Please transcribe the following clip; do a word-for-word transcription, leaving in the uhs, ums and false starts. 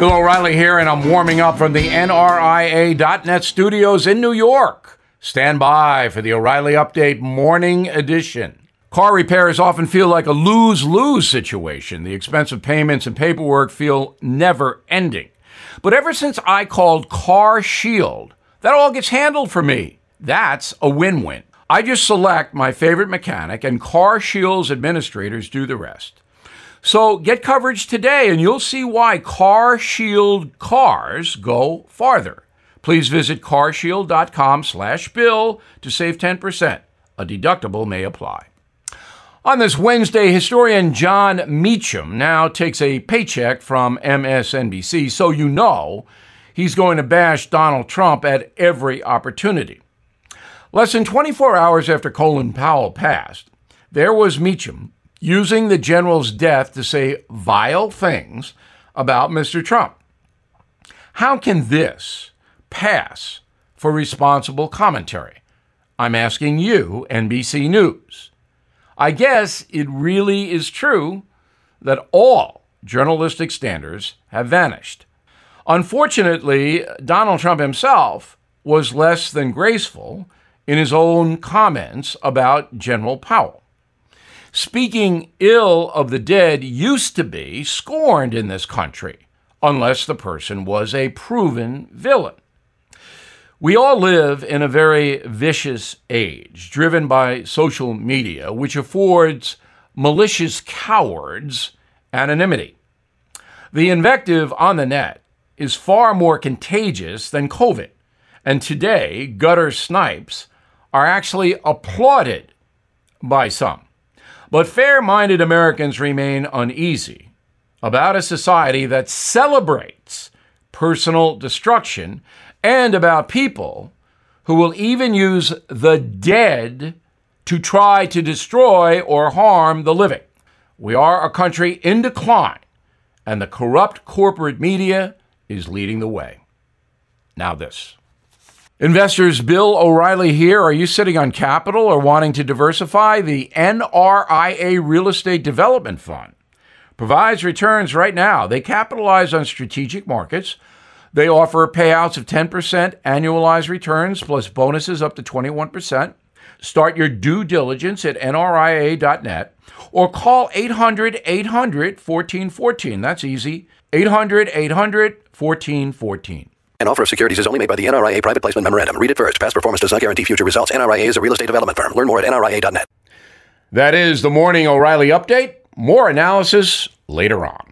Bill O'Reilly here, and I'm warming up from the N R I A dot net studios in New York. Stand by for the O'Reilly Update Morning Edition. Car repairs often feel like a lose-lose situation. The expensive payments and paperwork feel never-ending. But ever since I called Car Shield, that all gets handled for me. That's a win-win. I just select my favorite mechanic, and Car Shield's administrators do the rest. So get coverage today, and you'll see why Car Shield cars go farther. Please visit carshield.com slash bill to save ten percent. A deductible may apply. On this Wednesday, historian Jon Meacham now takes a paycheck from M S N B C, so you know he's going to bash Donald Trump at every opportunity. Less than twenty-four hours after Colin Powell passed, there was Meacham using the general's death to say vile things about Mister Trump. How can this pass for responsible commentary? I'm asking you, N B C News. I guess it really is true that all journalistic standards have vanished. Unfortunately, Donald Trump himself was less than graceful in his own comments about General Powell. Speaking ill of the dead used to be scorned in this country, unless the person was a proven villain. We all live in a very vicious age, driven by social media, which affords malicious cowards anonymity. The invective on the net is far more contagious than COVID, and today, gutter snipes are actually applauded by some. But fair-minded Americans remain uneasy about a society that celebrates personal destruction and about people who will even use the dead to try to destroy or harm the living. We are a country in decline, and the corrupt corporate media is leading the way. Now this. Investors, Bill O'Reilly here. Are you sitting on capital or wanting to diversify? The N R I A Real Estate Development Fund provides returns right now. They capitalize on strategic markets. They offer payouts of ten percent annualized returns plus bonuses up to twenty-one percent. Start your due diligence at N R I A dot net or call eight hundred, eight hundred, fourteen fourteen. That's easy. eight hundred, eight hundred, fourteen fourteen. An offer of securities is only made by the N R I A Private Placement Memorandum. Read it first. Past performance does not guarantee future results. N R I A is a real estate development firm. Learn more at N R I A dot net. That is the Morning O'Reilly Update. More analysis later on.